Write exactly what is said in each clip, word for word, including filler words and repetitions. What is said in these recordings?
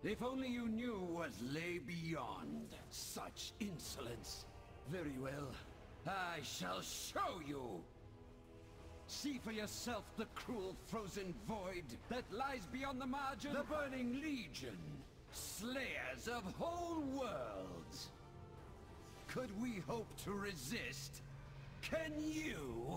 If only you knew what lay beyond such insolence. Very well. I shall show you! See for yourself the cruel frozen void that lies beyond the margin. The Burning Legion, slayers of whole worlds. Could we hope to resist? Can you?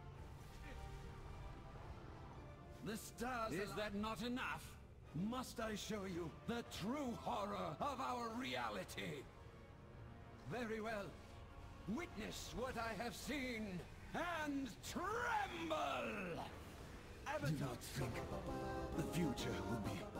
The stars... Is that not enough? Must I show you the true horror of our reality? Very well. Witness what I have seen, and tremble! Avatar. Do not think the future will be